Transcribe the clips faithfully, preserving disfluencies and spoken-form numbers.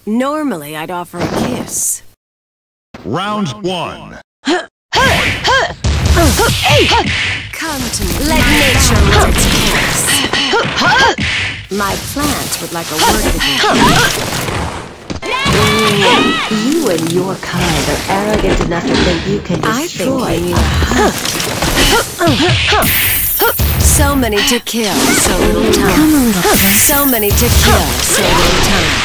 Normally, I'd offer a kiss. Round one. Come to me. Let nature run its course. My plants would like a word with you. You and your kind are arrogant enough to think you can destroy. I think you need a hug. So many to kill, so little time. Come a little closer. So many to kill, so little time.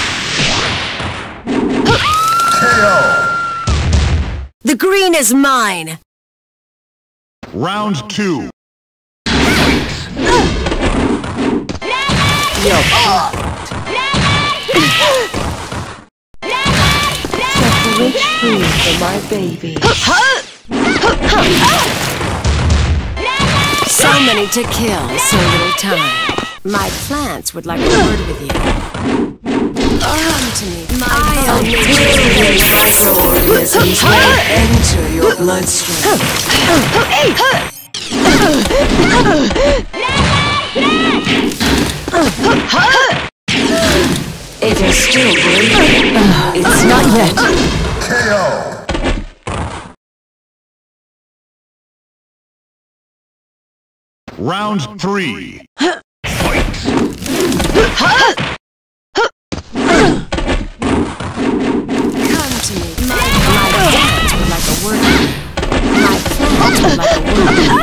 K O. The green is mine. Round two. You're just a rich food for my baby. So many to kill, so little time. My plants would like a word with you. Come to me. My own nature's microorganisms may enter your bloodstream. It is still breathing. It's not yet. K O. Round three. Come to me. My, my plants would like a word with you. My plants would like a word with you.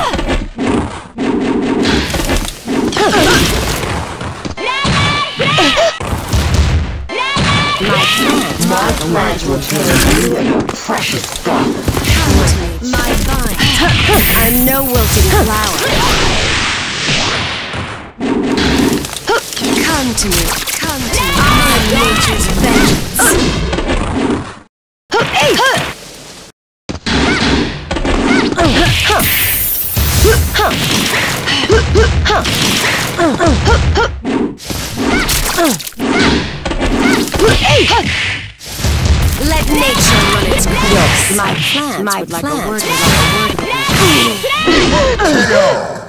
My plants would like a word will with you. turn you and your precious stuff. Come to me. My vine. I'm no wilting flower. Come to me. Come to me. My nature's vengeance. Let nature run its course. My plants my would like a word with you. K O.